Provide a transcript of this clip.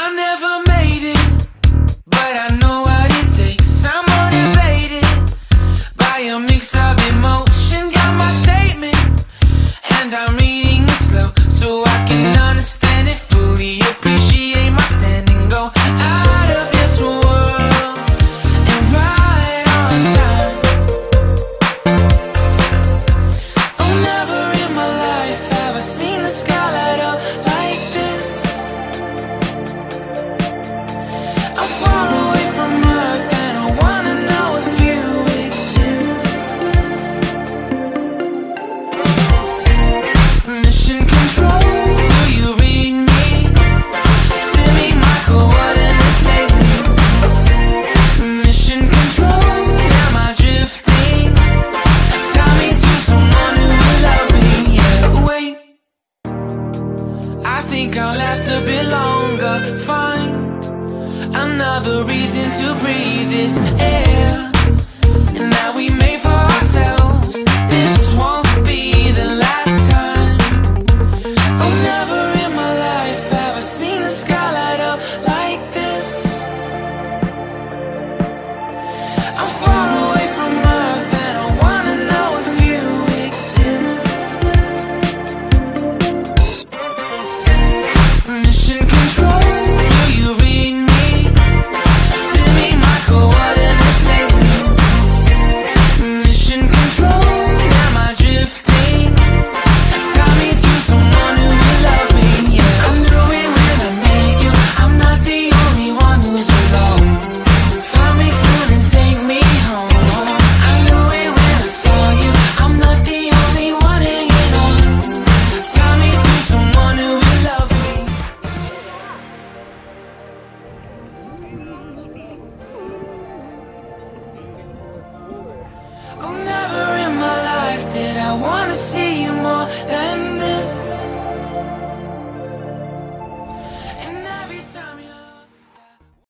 I never made it, but I know what it takes. I'm motivated by a mix of emotion. Got my statement, and I'm reading it slow so I can understand it fully. Appreciate my stand and go out of this world and right on time. Oh, never in my life have I seen the sky light up like this. I'm far away from Earth and I wanna know if you exist. Mission control, do you read me? Send me my coordinates lately. Mission control, am I drifting? Tie me to someone who will love me. Yeah, wait, I think I'll last a bit longer. Find another reason to breathe this air, and that we made for ourselves. This won't be the last time. Oh, never in my life have I seen the sky light up like this. I'm far away from Earth and I wanna know if you exist. Mission control, do you read me? Send me my coordinates lately. Mission control, am I drifting? Tie me to someone who will love me. Yeah, I knew it when I met you. I'm not the only one who's alone. Find me soon and take me home. I knew it when I saw you. I'm not the only one hanging on. Tie me to someone who will love me. Oh, never in my life did I wanna see you more than